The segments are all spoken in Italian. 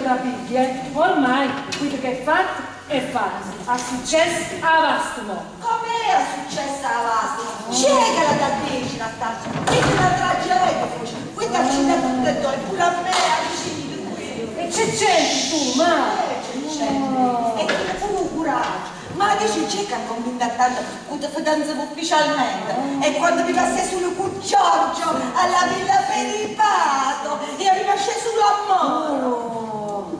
trapicchi, ormai quello che è fatto è fatto. Ha successo a Vastimo. Com'è successo a Vastimo? C'è che la da decina tanto. Questa è una tragedia, questa accide tutte e due, pure a me, vicini di qui. E c'è gente tu, ma? E che pure un coraggio. Ma dici c'è che ha convinto tanto quando fidanzavo ufficialmente e quando mi passai solo con Giorgio alla Villa Peripato e arriva sceso l'amore.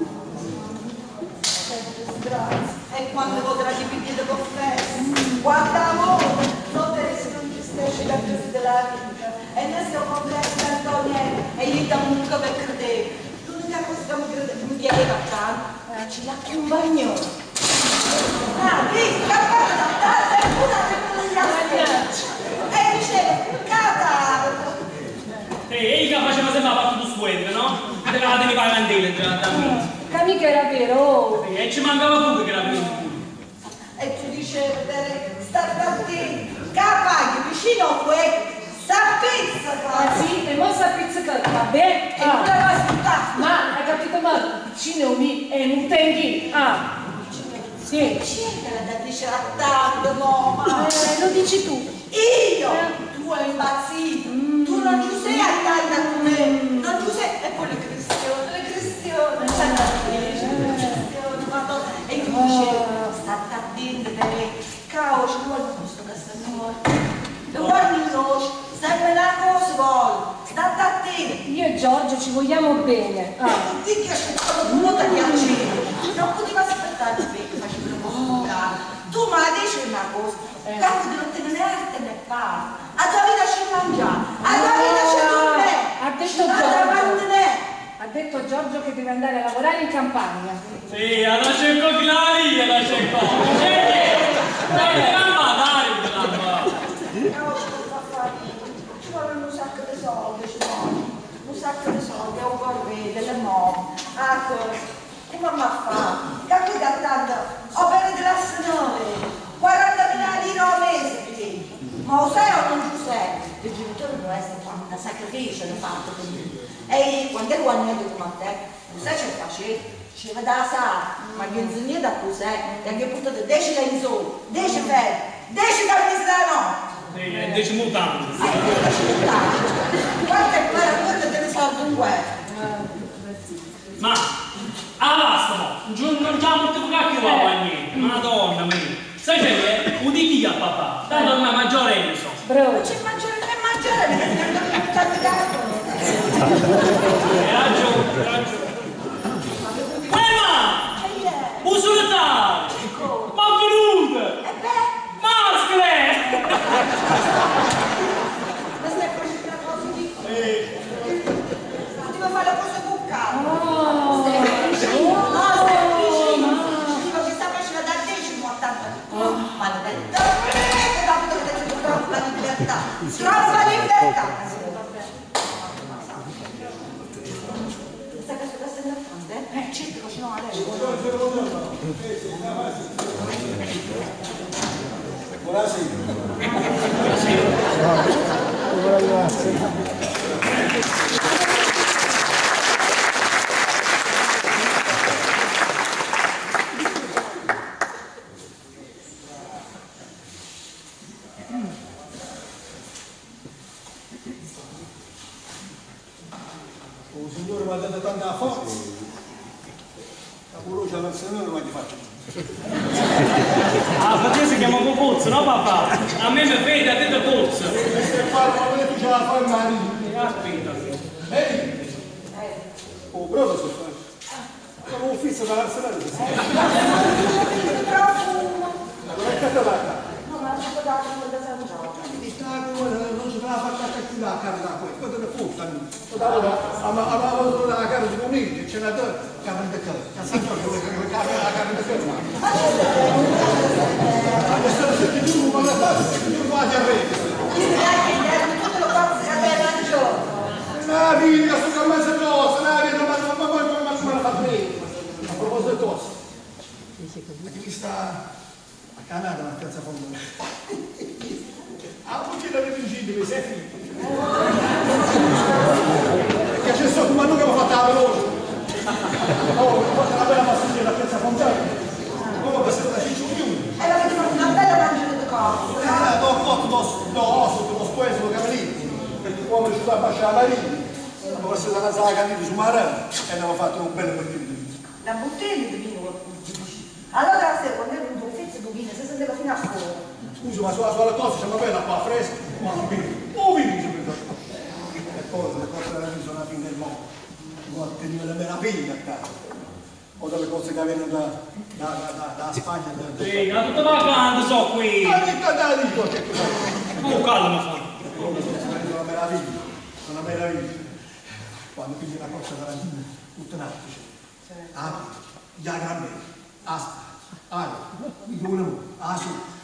E quando potrà dividere con festa, guarda amore, non te ne non ci stessi la crisi della vita e noi stiamo complesso Antonietta e gli da un po' per credere. L'unica cosa che mi piaceva tanto è che ci l'accompagnò. Ah, visto, la guarda, è una che non gli ha e dicevo, cadavere. E che faceva sempre la parte di squadra, no? Che la devi fare candele da me. Che mica era vero. E ci mancava pure che era vero. E tu dicevi, sta attento, capace, vicino a quello, s'appizza qua. Ah sì, e non s'appizza che va bene. E non la ascoltare. Ma hai capito male? Vicino a me è un tenghi. Ah. Sì. C'è che la dice a tanto, mamma. Lo dici tu. Io? Tu hai impazzito. Tu non ci sei a tanto come non ci sei. E poi le cristiane. Madonna. E io dicevo, sta attento perché cavolo, ci vuole questo che sta morto. Lo guardi in noce, sempre una cosa vuole. Sta attento. Io e Giorgio ci vogliamo bene. Ti che aspettavo un modo di accendere. Non poteva aspettare perché facevo un po' tu ma dici una cosa, tanto di non tenere arte né parte. A tua vita ci mangiare, a tua vita ci dormire. Ha detto Giorgio che deve andare a lavorare in campagna. Sì, alla cerco Claria, la cerco. Ci vogliono un sacco di soldi, un sacco di soldi, un corvée, delle moto, come mi fa? Capita tanto, opere della signore, 40.000 lire al mese, ma lo sai o non lo sai? Il genitore non è stato un sacrificio, l'ha fatto per lui. E quando ero andato con te, sai che facevo? Ci vado da sala, ma che insegni da cos'è? Che ho portato 10 lenzuola, 10 felli, 10 camicie da notte. Sì, 10 mutanti. Sì, 10 mutanti. Guarda che guarda delle soldi un guerra. Ma, Vastimo, non c'ha molto cacchio qua niente. Madonna mia. Sai che è? Uditi a papà. Dai, mamma maggiore Enzo. Bravo. Non c'è mangiare né mangiare, perché non mi tanto caro. Hai ragione. Usurata! Ma venute! E beh, Maschere! ma stai facendo una cosa di... Poteva fare la cosa con calma. Stai vicino, no, stai vicino. Dico che sta facendo da 10 a 80. Maledetta. Dopo che ti trova la libertà. Trova la libertà. Sai che sto facendo a fronte? Certo, se no adesso. Il Signore mi ha dato tanta forza, la conosce al Signore ma ti faccio. Ah, perché si chiama Popozzo, no papà? A me mi vede, a te da Pozzo. Se parla, ma tu ce la fai il marito. Aspetta. Ehi! Oh, bravo sto fatto. Sono un fisso dall'arsenale. Allora è catalana. No, ma non si può dare quello da San Giorgio. Non ci va a fare cacchio la cara da qui, quando le fuffano. Avevano la cara di conigli, c'è la cara di cazzo. San Giorgio la cara di cazzo. Adesso la senti tu, ma la fai, tu vai a vedere. Tutto lo faccio sapere al giorno. La vita, sto camminando addosso, la vita, ma come la fa bene. A proposito di cosa? Ma chi sta a Canada, una piazza fonda? Ah, non c'è da rifuggire, mi sei finito. Perché c'è stato un anno che mi ha fatto la veloce. Oh, questa è una bella pastiglia da Piazza Fontana. Oh, questa è una cicciuglione. E l'avete fatto una bella mangiata di cose. Do osso, do speso, do camerino. Perché quando ci sta a baciare la marina, abbiamo messo la casa candida su Marano e abbiamo fatto un bel partito di vino. La bottiglia di vino, allora se quando è venuto un pezzo di vino, si sentiva fino a fuori. Scusa, ma sulla cosa c'è una bella qua fresca, ma non vino. Oh, vino subito. Le cose della vita sono la fine del mondo. Non tenere le meraviglie a casa. O delle cose che vengono da Spagna. Sì, ma tutto vacante so qui. Ma che da dico che cosa? Oh, calma, fuori. Sono una meraviglia. Quando pigli una cosa dalla vita, tutto un altro. Ah, già grande. Ah, mi uno, su.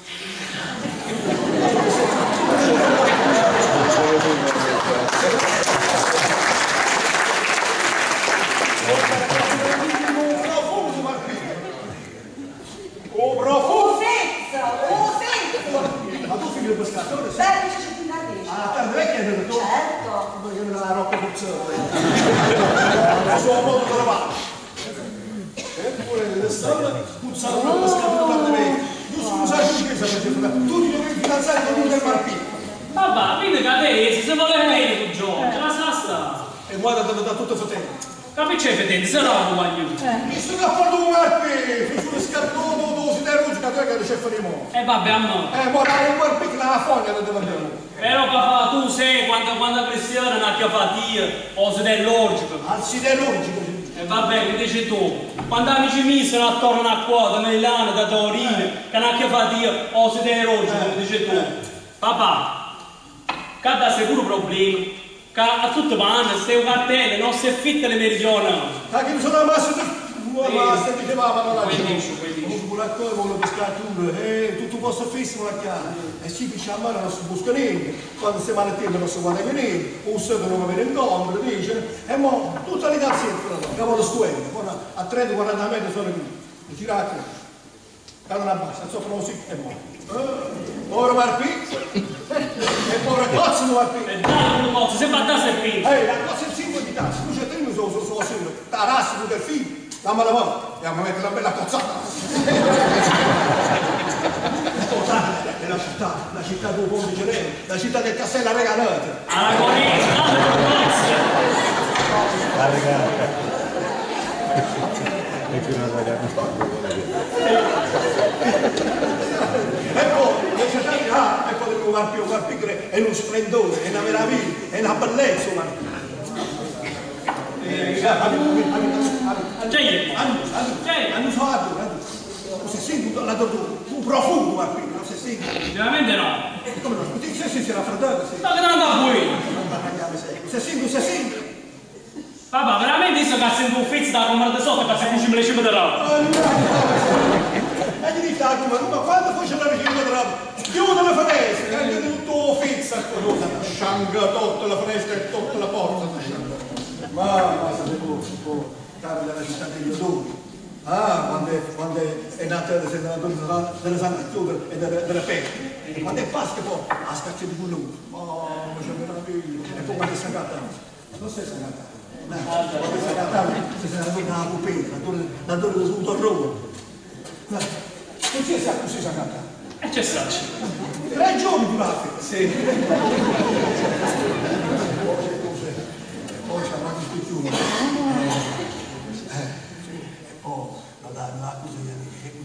Ma tu figlio del pescatore? Sì. Beh, c'è più da lì. Ah, tarda vecchia è venuto? Certo. Perché non ha la roba puzzata. La sua modo trovare. Eppure nelle storie puzzano un pescatore tarda vecchia. Tu scusa tu che sapete, tu ti dovevi fidanzare con uno del Marpino. Papà, vedi che adesso, se vuole bene tu giochi, ce la sa sta. E guarda da tutto fotente. Capisci fedente, se no non voglio. Mi sto cappando un Marpino, su uno scartone, si deve rugica, tu che c'è fuori mo. Vabbè, a me. Ma dai, un Marpino che la foglia non deve andare. Però papà, tu sai quando Cristiano non ha che fatica, o se è logico. Al siderurgico. E vabbè, che dici tu? Quando amici miei sono attorno a qua, da Milano, da Torino, che non ha che fatica, o se è logico, che dici tu? Papà, che ha sicuro problemi. Che a tutte vanno, stai un cartello, non si affitta le meridionali. Ma che mi sono rimasto di diceva la Quindi. un burattore vuole pescare tutto posto fisso la chiave e si dice a mano non si busca niente quando si va a tempo non si guarda niente un secolo non va bene in ombra dice e mo tutta l'itazione che va lo stuendo a 30-40 metri sono qui girate cadono a basso sopra lo si e mo ora Marpì e ora cozzo Marpì E dai, non posso, sempre a da serpente. la cosa è il simbolo di tassi tu c'è tenuto solo simbolo tarassi tu del figlio dammi la mano e a mettere una bella cozzata è la città del Ponte Genere la città del Castello Regalata Aragonese, La regata. E qui una e poi il Marpì è uno splendore è una meraviglia è una bellezza hanno fatto si sente un profumo Marpì non si sente veramente no. come no? Si era freddato Ma che non anda qui? si sente Papà, veramente adesso che ha sentito un pezzo da comandare sotto per se cucina le cime di roba. e gli dico ma quando poi c'è la regina di roba chiude le finestre anche tutto fizza scianga tutta la finestra e tutta la porta ma sapevo capita la città degli odori quando è nata il senatore delle sangue e delle peste quando è pasta poi a scaccia di quello ma c'è meraviglia e poi quando è sagatta non sei sagatta quando è sagatta si è andata a pupetta l'attore del dovuto a Roma non si è così sagatta E c'è stato. 3 giorni durate sì poi c'è una discussione e poi la cosa gli amici che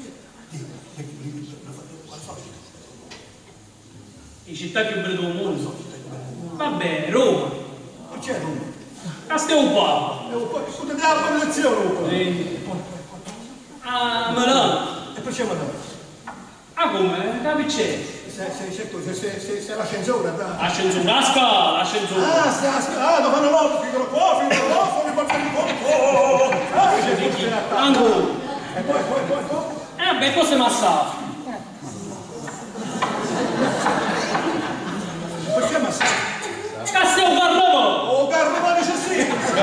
In città più belle del mondo. Vabbè, Roma. non c'è Roma Castel un po'. potete dare la lezione A Milano. e poi c'è Madonna Ah come? Capisce? se l'ascensore Ascensore, la scala, ascensore. dove fanno loro figaro qua fuori Ancora. e poi Vabbè, questo è massato. poi c'è Massaro Castel Carlomo. oh Carlo c'è sì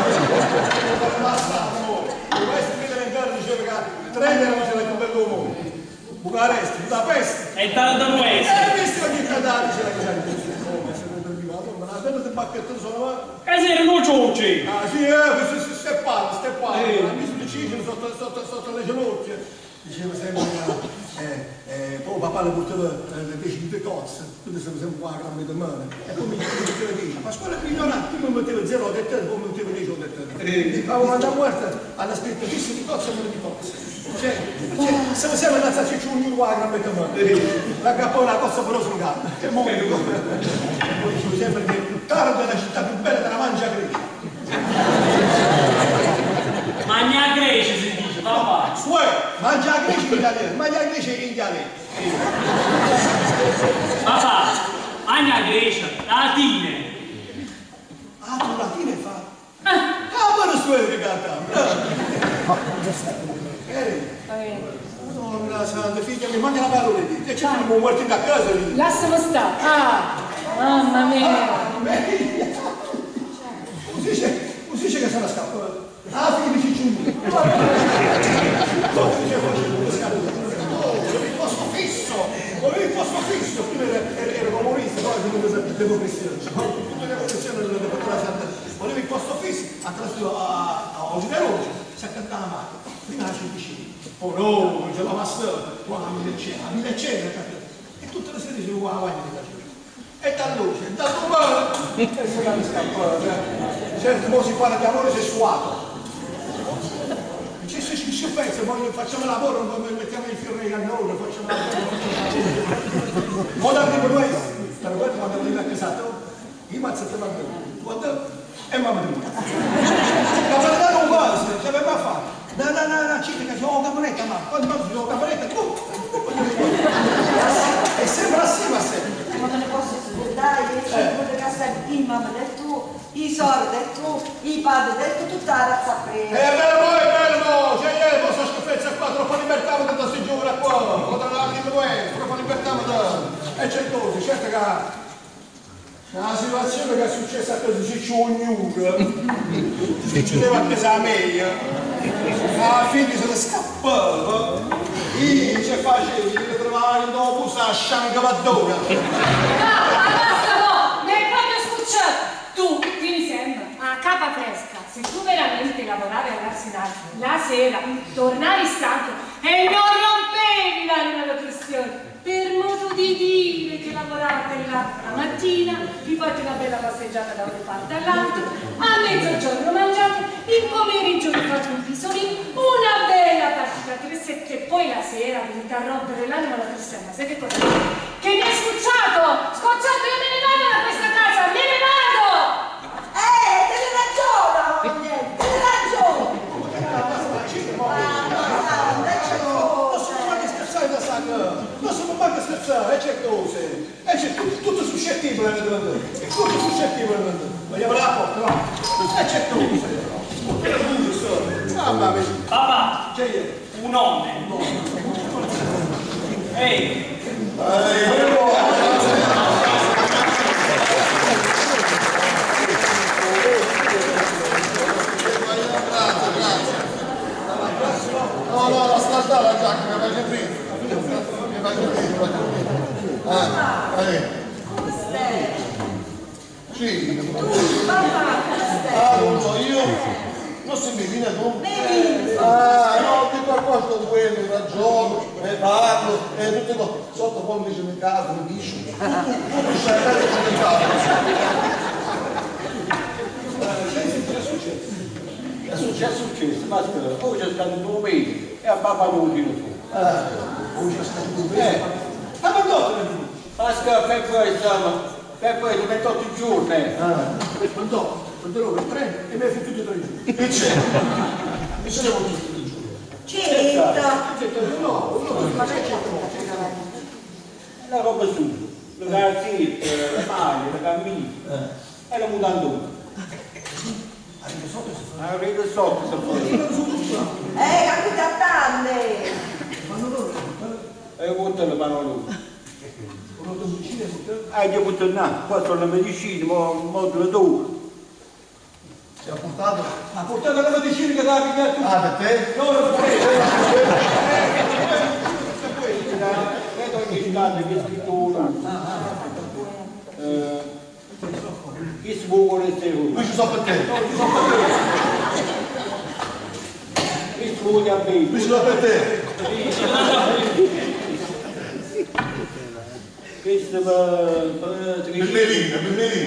questo qui deve entrare diceva che 3 erano c'era il più bello mondo Bucarest, Budapest E da Nuese. visto che cadavere c'era che c'era come se non arrivato ma la bella del bacchetto sono E se erano ciucci. sì questo steppato, mi suicidio sotto le ginocchia. Diceva sempre, poi papà le portava le decine di cozze, quindi siamo sempre qua a gran di mano. E poi mi diceva 10, ma scuola che ignorante, prima metteva 0 a te, poi metteva 10 a te. Avevo mandato a morte, hanno scritto 10 di cozze e meno di cozze. Siamo sempre andati a ciucciare qua a gran di mano. La cappona la cozza però sono gatta. Che mondo. Poi dicevo sempre che Taranto è la città più bella della Mangia Grecia. Magna Grecia si dice, papà. Mangia Grecia in italiano, mangia Grecia in italiano. Papà, magna Grecia, latine. Ah, tu latine fa? Ah, ma non so che canta. Madonna santa, figlia, mi manca la parola lì. E c'è un morto da casa lì. Lasciamo stare. Ah, mamma mia. Così c'è che sono scappato. Ah, figli di cicciuni. Ho il posto fisso. Prima ero comunista, poi devo pressione. Tutte le professioni della Santa. Volevo il posto fisso, ha trasferito a oggi da Roma, si accantava la macchina. Prima la vicino. Oh no, c'è la master, qua a 1000 cene, e tutte le sere dicevo, guarda, e da luce, da domani, e se la mi scappa, certo, poi si parla di amore sessuato. Ci pensa, poi facciamo lavoro, mettiamo i fiori nei cannoni, facciamo lavoro. Poi da prima noi, per quello quando arriva a casato, io mi alzo la mano, e mamma mia. La guardata un po', ce l'aveva fatto. No, città che c'è una cameretta, ma quando vado sulla cameretta, e sembra assieme a sé. Ma me ne posso scordare, io sono di casa di mamma, detto, i sordi, detto, i padri, detto, tutta la razza presa. Bello, c'è ieri, posso schifezza qua, troppa libertà, ma da si giura qua, contra l'altro troppa libertà, ma da... E c'è così, certo che... La situazione che è successa a così c'è ognuno, succedeva a casa mia, alla fine se ne scappava, io ci facevo, io trovavo in dopo a sciangavaddona. No, basta, no, mi hai proprio scucciato. Tu, ti mi sembra, a capa fresca, se tu veramente lavoravi all'arsenale la sera, tornavi stanco e non rompevi l'anima alla questione. Per modo di dire che lavorate là la mattina, vi fate una bella passeggiata da una parte all'altra, a mezzogiorno mangiate, il pomeriggio vi fate un pisolino, una bella partita a 3-7 e poi la sera venite a rompere l'anima alla cristiana. Sai che cosa? Che mi hai scocciato! Scocciato, io me ne vado da questa casa, me ne vado! Te ne ragiona, te ne ragiona! Non si può mai scherzare, c'è cose, c'è tutto suscettibile, tutto suscettibile, vogliamo la porta, va, c'è cose, mamma mia. Papà, C'è un nome. Ehi. No, la scartata la giacca, mi faccio prima. Sì, non so, io non si mi viene tu? No, ti qualcosa di quello, ragiono, parlo, tutte cose. Sotto poi mi dice in casa, mi dice, tu mi stai in casa. È successo, ma poi c'è stato 2 mesi e a papà non lo tu. Ma quando Pasca febbraio 28 giorni. quando per 3 e mi hai fatto tutti 3 giorni. E c'è? E ce ne vuoi tutti 3 giorni? Certo! No, ma c'è La roba su, le calzette, le maglie, le camicie e la mutandona. Arriva sotto se vuoi. Capite a tante! E buttano le parole. Io butto no, qua sono le medicine, mo te le do. Ti ha portato? ha portato le medicine che dà a tu. Ah, per te? No, non Vedo ogni istante che scrittura. Chi si vuole essere uno? Qui ci sono per te. Puglia bene. Vicino per te. Questo per Melina.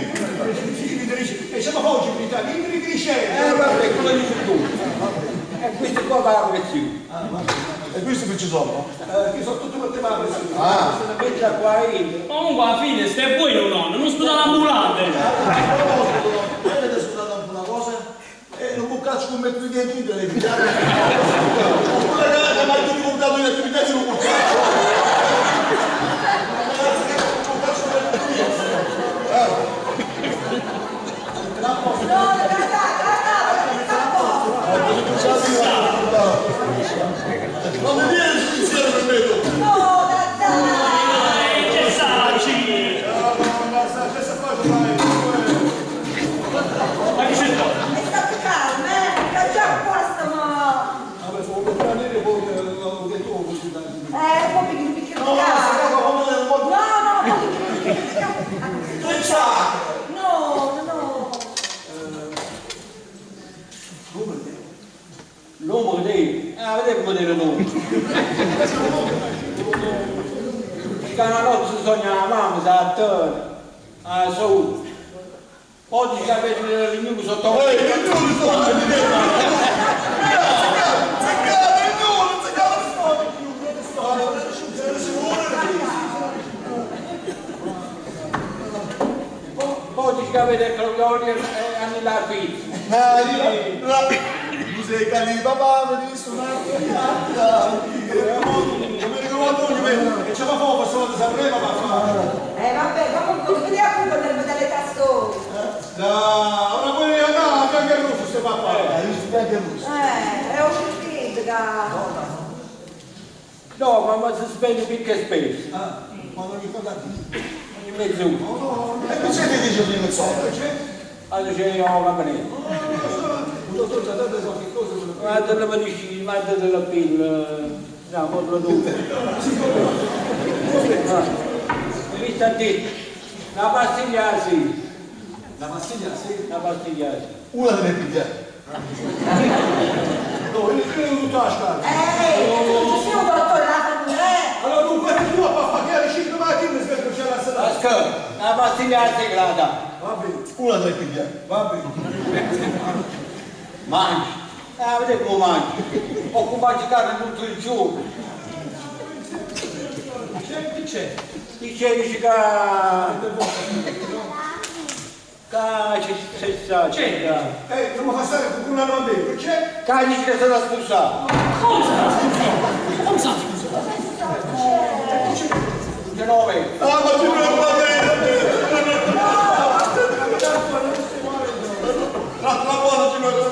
E siamo oggi in Italia, in Griscello. vabbè, quello dici tu. E questo qua va a prezzi. E questo che ci sono? Che sono tutte quante male. Questa la metta qua in. Comunque alla fine stai buono nonno, non sto dall'ambulante. Avete ascoltato una cosa? Non può cazzo commettere i denti delle vite. Quella che mi ha ricordato in attività di non può non mi viene il giudiziario per me tu. No, Che saci! Questa cosa fai. Ma che c'è qua? è stato calmo, che già apposta, ma... Vabbè, sono un planere poi ho detto così da. Un po' più di No, no, se no, come nel mondo. No, un po' più di No. L'uomo lì, vedete come dire l'uomo. Che una notte sogna la mamma, sa a Saul. Oggi che avete il mio sotto Che tu li sto Oggi che avete il croglione e anni la pizza. Tu sei cani papà, mi suonato Come ricordo che c'è una foto, sono di Sanremo a fare. Vabbè, comunque, che ne occupa delle tassone? Ora poi no, anche a Russo se fa fare. È un certito, No, ma si spende più che spesso. Ma non mi fa Ogni mezz'ora. E perché mi dice di mezz'ora? Allora c'è io la maniera. Un dottore ci ha dato qualche cosa. Guarda la medicina, guarda della pilla. No, proprio tu. Mi sta detto, la pastiglia sì. La pastiglia, sì. La pastiglia sì. Una delle pigliate. No, io credo tutto a scala. Sì, un dottore là per Allora dunque tu a pagare 5 mattine per c'è la sera. Ascolta, la pastiglia sì grata. Va bene, Una delle pigliate. va bene. Mangi. Vedete come mangi. Occupati carne tutto il giorno. Chi c'è? Dice che c'è. Non mi fa stare con una roba dentro, c'è? Dice che è stata spulsata. Come sa? 9. Ah, ma tu non va bene. La buona ci vuole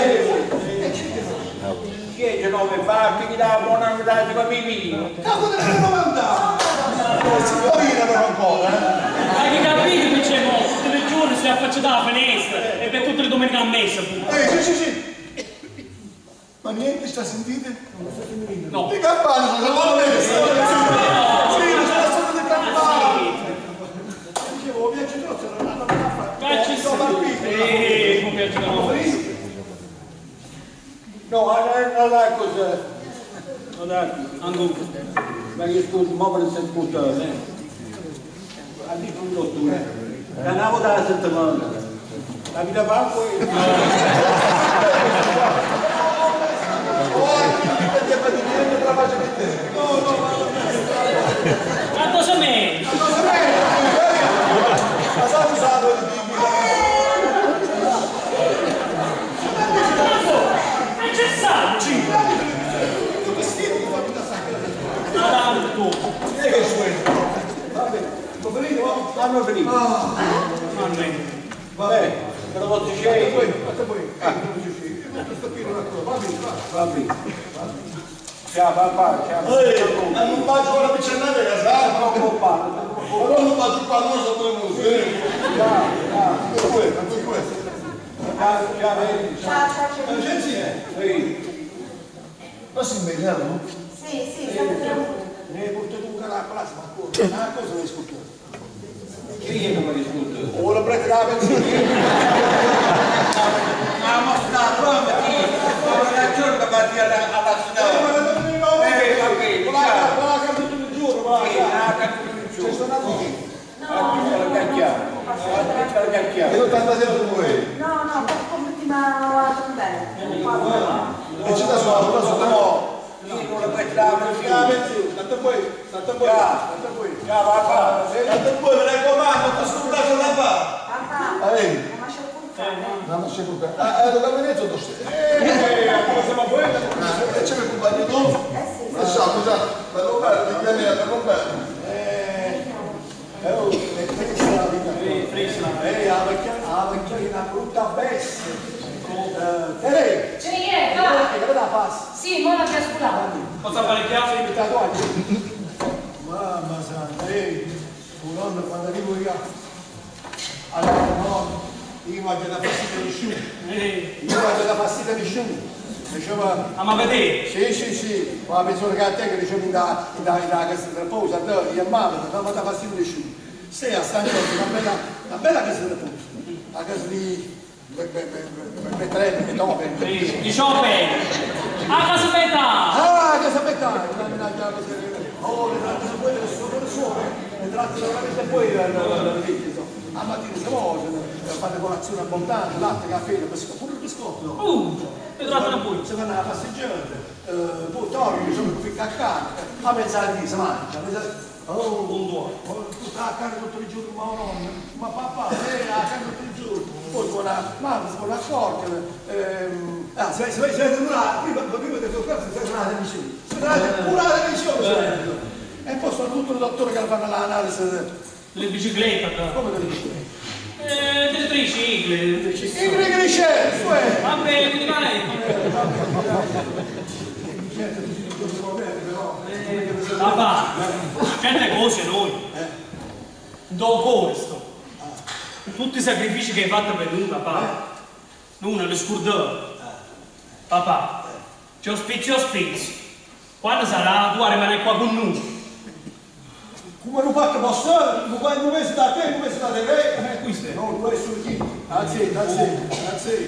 Che c'è 9 parti che dà buona metà di bambini. Capo delle 90! signorina però ancora, Hai che capito che c'è mo? Tutti i giorni si affaccia dalla finestra e per tutte le domeniche a messa. sì. Ma niente, sta sentite? No. Le campane sono la messa! Sì, non c'è la storia delle campane! Dicevo, viaggio troppo, non hanno da fare. Facci come piace da noi. No, non è così. Non è Anche ma io scuso, ma per essere scusato. Ha detto un dottore. Ganavo da settimana. La vita va poi. Ma cosa me? Ma sa usato il bimbo? Ma c'è saggi! Tanto! E che suono? Hanno finito. Vabbè, però lo dicevi. Va bene. Ciao papà, ciao. Ma non faccio la picciannata che sa? Non preoccupare. Ma non faccio il pannoso per noi. Ciao. Sì. Ma si impegnano? Sì, siamo tranquilli. Ne hai portato un canale a plasma ancora. Ah, cosa l'hai scultore? Chi è che mi risponde? O la prete la benzina. Ma mostra la fronte, ma la giorno che parti andati alla finale. Va bene, ciao. Va tutto il giorno, va. C'è stato qui. La chiacchiera. E non tanta sempre con voi. No, per commettimano a Tondè. E ci da sopra, no. Non la prendava tanto poi. Ya, va. Tanto poi, mi raccomando, questo braccio la fa. Papà, ma c'è il No, non c'è problema. Lo gabinetto dove Cosa vuoi? c'è il compagno tu? Lasciamo, già. Per Roberto, di pianeta, per Roberto. La vecchia è una brutta bestia. Lei? Ce n'è, va! Che la passa? Sì, mo la trascurata. Cosa apparecchiare? Sei tatuaggi? Mamma santa, tuo nonno quando arrivo io allora no, io voglio la passita di sciù. Io voglio la passita di sciù. Diceva, ma vedete? sì, ma penso che a te che dicevo in da casa del riposo, io mamma, ma la passita di sciù. Sei a San Giorgio, una bella casa del riposo. La casa di Betrelli, Beethoven. Di Chopin. A casa metà. Ah, casa metà. Oh, le tratte poi delle suore, le tratte veramente poi a mattina siamo fate colazione abbondante, latte, caffè, pure il biscotto. Le tratte poi. Si fanno la passeggiata, poi torni, sono qui a casa, a mezzanotte si mangia. Oh, tutta la carne tutto il giorno, ma papà, la carne tutto il giorno. Poi con la mamma, con la scorta, si vede prima di toccare, si vede una televisione. Si vede pure la televisione. E poi sono tutto il dottore che fanno l'analisi. Le biciclette. Come le biciclette? Delle tricicle. I gliceri, vabbè, quindi vai. Papà, certe cose noi, dopo questo, tutti i sacrifici che hai fatto per noi, papà, non le scordate. Papà, ci ospizi. Quando sarà, tu rimanere qua con noi. Come non fatto posso? Non pensi da te, non pensi da te? Questo è. No, questo è qui. Grazie.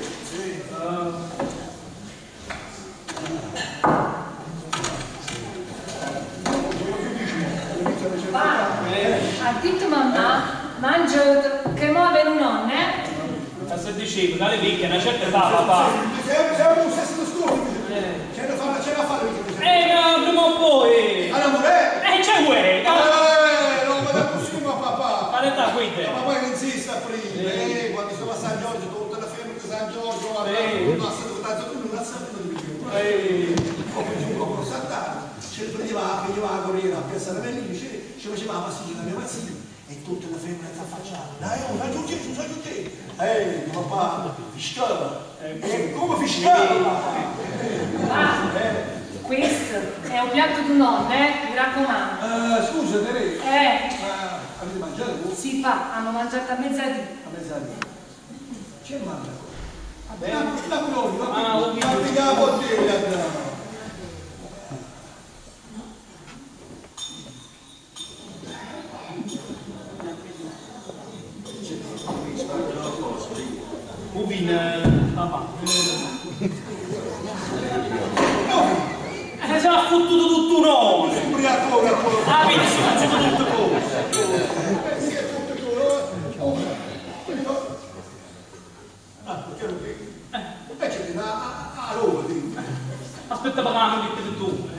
Ha detto mamma, mangiato, che muove un nonno, Se dicevo, dalle vecchie, una certa età, papà. Siamo un sesto scuola. C'è da fare. Prima o poi. Allora, C'è vuoi? non vado così, ma papà. Qualità, quindi. Ma poi non insista prima. Quando sono a San Giorgio, tutta la femmina di San Giorgio, non ha sempre di più. Come giù, come saltato. Ci prendeva a corriere a Piazza Ravellini, ci faceva la passeggiata da mia mazzina e tutte le femmine si affacciavano. Dai, raggiungi. Papà, fiscava. Come fiscava? questo è un piatto di un nonno, mi raccomando. Scusa, Teresa. Avete mangiato voi? Si fa, hanno mangiato a mezzadì. A mezzadì. C'è mangia? La colonna, la bottiglia. Papà. Si è fottuto tutto no! Ubriacone, ah, vedi, si faceva tutto cose. Si è tutto perché non vedi? Invece ti dà a Roma, Aspetta, papà, non mettete tu.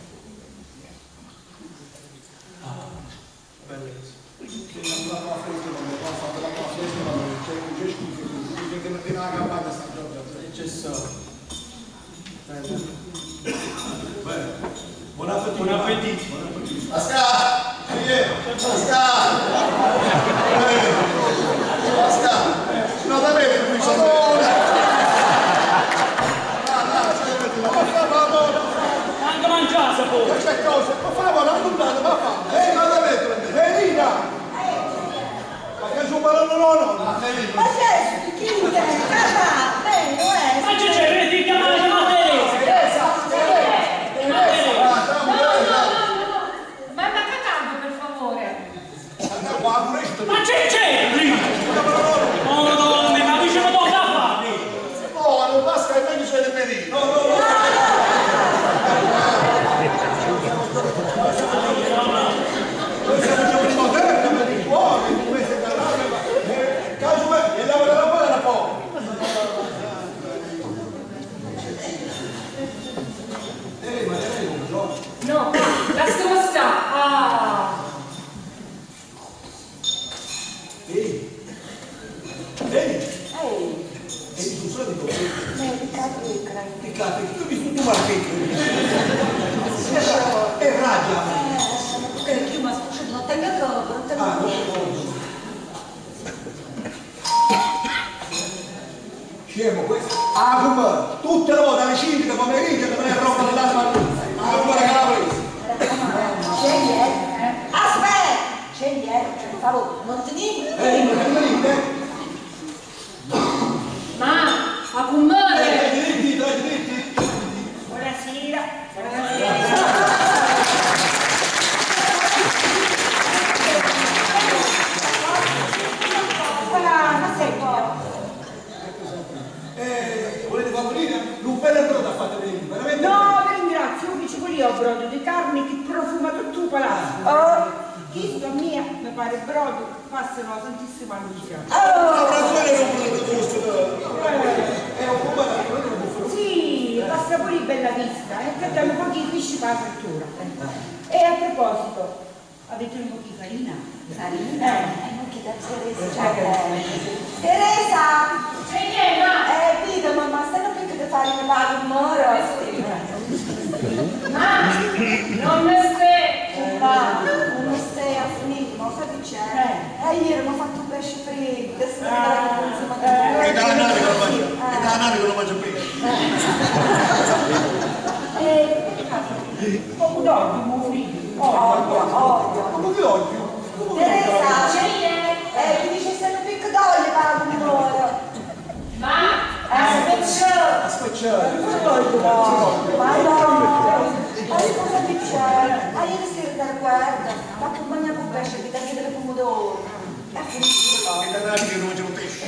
Buon appetito. Buon appetito. Pascal! Non da mettere qui Anche mangiare, poi. Queste cose, ma fai una puntata, ma fa. non da mettere! Venina! Ma che su ballo no? Ma sei chi è? Papà, bene, Ma c'è, vedi, chiamare Manda a Catania, per favore. Ma c'è! Oh, Madonna, ma diceva dove da fare? Oh, non basta che meglio sei di venire! No! Scemo questo. Ah, come? Tutte le volte alle 5 del pomeriggio che me ne rompono l'altra mattina. Ah, come che l'ha presa? Aspetta! Scegliere, per favore, non ti dico. Ma, a comare! Diritti. Buonasera. Ma sei buono. Volete favorire? Non ve le brodo a fare venire, veramente? No, vi ringrazio, io ci voglio brodo di carne che profuma tutto il palazzo. Oh, chi mia, mi pare brodo, passano la Santissima Lucia. Ma quello non volete gusto, è un po' Sì, passa pure in Bella Vista, e che danno pochi pesci per la frittura. E a proposito, avete un po' di farina? Farina? Non chiedere a Teresa! C'è ma? Vita, mamma, stanno più che farina per un moro. Ma, non ne Ma non stai a finire, ma sai che c'è? Ieri mi ho fatto un pesce freddo, che sta È da nave che lo mangia pesce. Poco d'olio, mi frigo. Olio. Come che olio? Teresa, mi dice se non picco d'olio per un moro. Ma, Spacciare. Ma no, cosa ti c'è? Ieri sera da guarda, ma accompagna con pesce che dai delle pomodori. E ha finito È da nave che non mangiano pesce.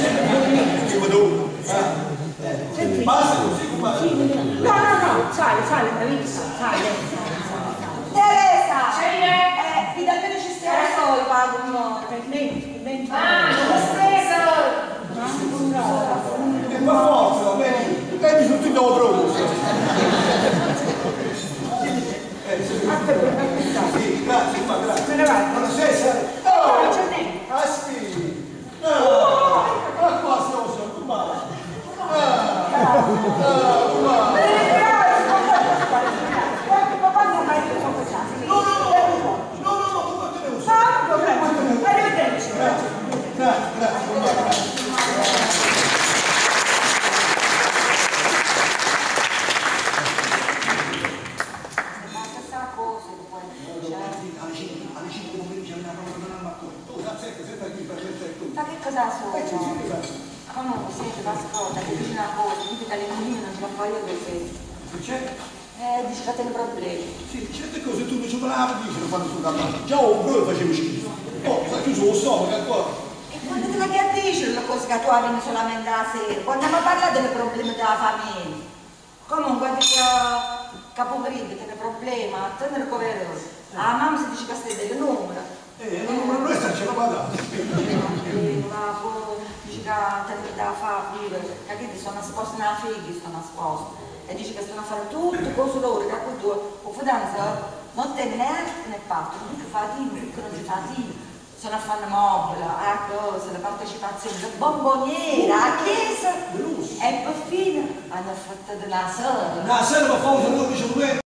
Basta così, compadre. No, sale, bravissima, sale. Teresa! Vi dà bene ci stiamo solo, pago un moro. Per me. ma, non stesso! E ma forza, vedi tutti i nuovi prodotti. Sì, grazie, ma grazie. Me ne vado. Buonasera. Oh, c'è niente. Aspetti. Ma qua stiamo sempre, ma. Papà non mai più sono facciati. No, come te ne uso? Arrivederci. Grazie. Ma che cosa sono? Comunque senti, ma ascolta, ti dice una cosa, dice che all'indomani non ce la fai io perché. C'è? Dice che tiene problemi. Sì, certe cose tu non ce me la dici quando sono capace. Già un po' facevo schifo. Oh, sta chiuso lo stomaco qua. E quando te la che dici le cose che tu avevi solamente la sera? Quando mi parla dei problemi della famiglia. Comunque dice che pomeriggio tiene problemi, a tenere coveroso. La mamma si dice che stai delle numero. Non resta ce la guardate. Ma poi dice che te da fare pure, che sono nascosti nella figlia, sono nascosti. E dice che stanno a fare tutte cose loro, che poi tu, o fidanza, non te ne né parte, non ti fatica, non ti fatica. Sono a fare mobile, a cose, la partecipazione, la bomboniera, a chiesa. E per fine hanno fatto della sera. La sera fa un 12